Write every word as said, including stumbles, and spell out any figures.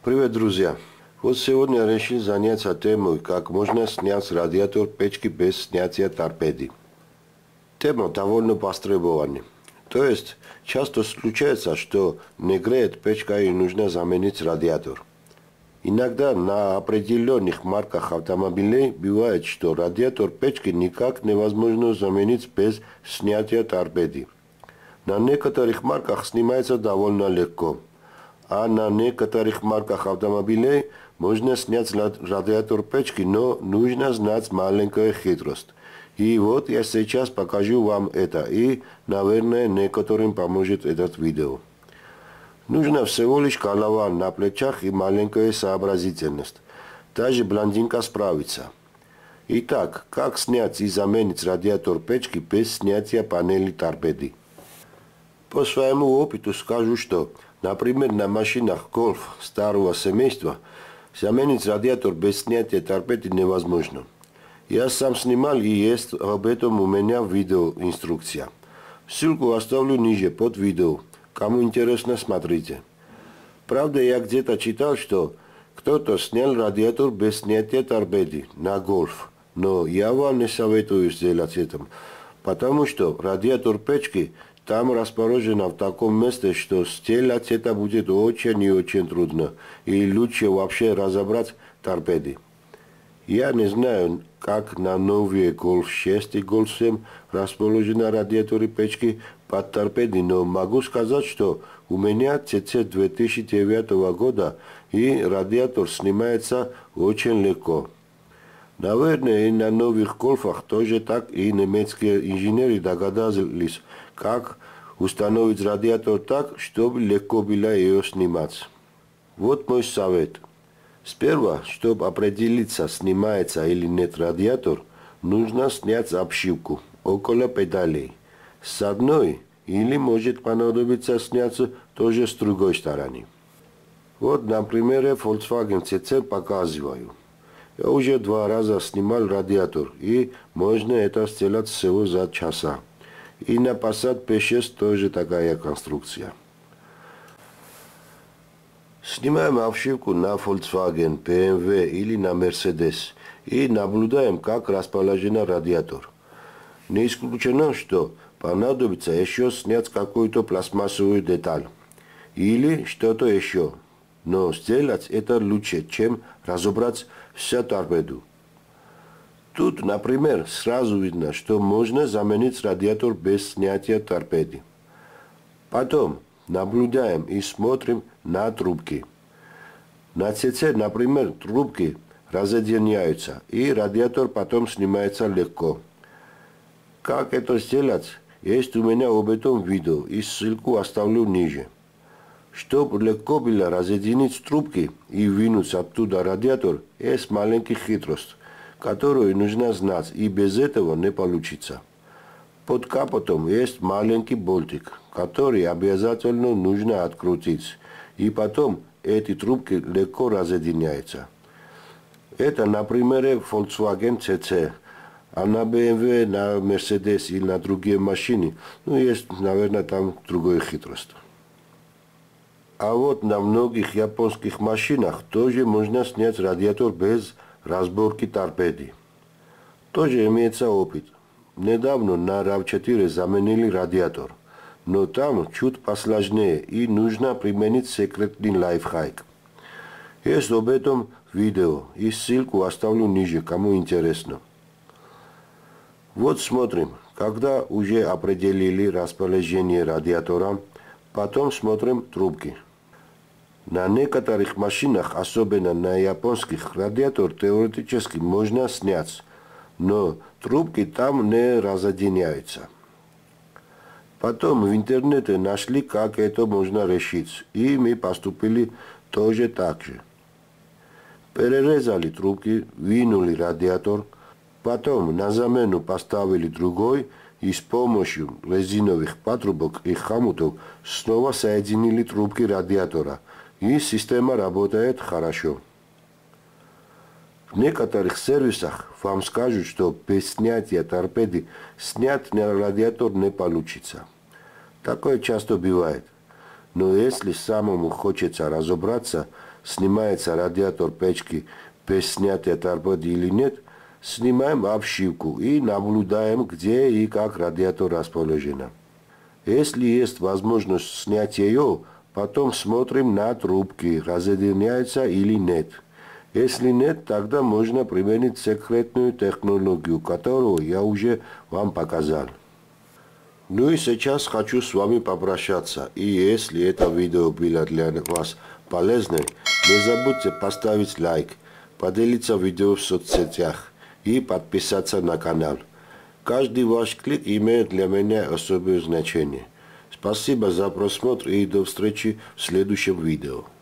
Привет, друзья! Вот сегодня решил заняться темой, как можно снять радиатор печки без снятия торпеды. Тема довольно востребована. То есть, часто случается, что не греет печка и нужно заменить радиатор. Иногда на определенных марках автомобилей бывает, что радиатор печки никак невозможно заменить без снятия торпеды. На некоторых марках снимается довольно легко. А на некоторых марках автомобилей можно снять радиатор печки, но нужно знать маленькую хитрость. И вот я сейчас покажу вам это, и, наверное, некоторым поможет этот видео. Нужно всего лишь голова на плечах и маленькая сообразительность. Даже блондинка справится. Итак, как снять и заменить радиатор печки без снятия панели торпеды? По своему опыту скажу, что, например, на машинах Golf старого семейства заменить радиатор без снятия торпеды невозможно. Я сам снимал, и есть об этом у меня видеоинструкция. Ссылку оставлю ниже под видео. Кому интересно, смотрите. Правда, я где-то читал, что кто-то снял радиатор без снятия торпеды на Golf. Но я вам не советую сделать это, потому что радиатор печки там расположено в таком месте, что сделать это будет очень и очень трудно, и лучше вообще разобрать торпеды. Я не знаю, как на новые Golf шесть и Golf семь расположены радиаторы печки под торпеды, но могу сказать, что у меня си си две тысячи девятого года, и радиатор снимается очень легко. Наверное, и на новых Golf'ах тоже так, и немецкие инженеры догадались, как установить радиатор так, чтобы легко было ее снимать. Вот мой совет. Сперва, чтобы определиться, снимается или нет радиатор, нужно снять обшивку около педалей. С одной, или может понадобиться сняться тоже с другой стороны. Вот на примере Volkswagen си си показываю. Я уже два раза снимал радиатор, и можно это сделать всего за часа. И на Passat пи шесть тоже такая конструкция. Снимаем обшивку на Volkswagen, бэ эм вэ или на Mercedes и наблюдаем, как расположен радиатор. Не исключено, что понадобится еще снять какую-то пластмассовую деталь или что-то еще. Но сделать это лучше, чем разобрать всю торпеду. Тут, например, сразу видно, что можно заменить радиатор без снятия торпеды. Потом наблюдаем и смотрим на трубки. На си си, например, трубки разъединяются, и радиатор потом снимается легко. Как это сделать, есть у меня об этом видео, и ссылку оставлю ниже. Чтобы легко было разъединить трубки и вынуть оттуда радиатор, есть маленький хитрость, которую нужно знать, и без этого не получится. Под капотом есть маленький болтик, который обязательно нужно открутить, и потом эти трубки легко разъединяются. Это на примере Volkswagen си си, а на бэ эм вэ, на Mercedes или на другие машины, ну, есть, наверное, там другая хитрость. А вот на многих японских машинах тоже можно снять радиатор без разборки торпеды. Тоже имеется опыт. Недавно на рав четыре заменили радиатор, но там чуть посложнее, и нужно применить секретный лайфхак. Есть об этом видео, и ссылку оставлю ниже, кому интересно. Вот смотрим, когда уже определили расположение радиатора, потом смотрим трубки. На некоторых машинах, особенно на японских, радиатор теоретически можно снять, но трубки там не разъединяются. Потом в интернете нашли, как это можно решить, и мы поступили тоже так же. Перерезали трубки, вынули радиатор, потом на замену поставили другой, и с помощью резиновых патрубок и хомутов снова соединили трубки радиатора, и система работает хорошо. В некоторых сервисах вам скажут, что без снятия торпеды снять радиатор не получится. Такое часто бывает. Но если самому хочется разобраться, снимается радиатор печки без снятия торпеды или нет, снимаем обшивку и наблюдаем, где и как радиатор расположен. Если есть возможность снять ее, потом смотрим на трубки, разъединяется или нет. Если нет, тогда можно применить секретную технологию, которую я уже вам показал. Ну и сейчас хочу с вами попрощаться. И если это видео было для вас полезным, не забудьте поставить лайк, поделиться видео в соцсетях и подписаться на канал. Каждый ваш клик имеет для меня особое значение. Спасибо за просмотр и до встречи в следующем видео.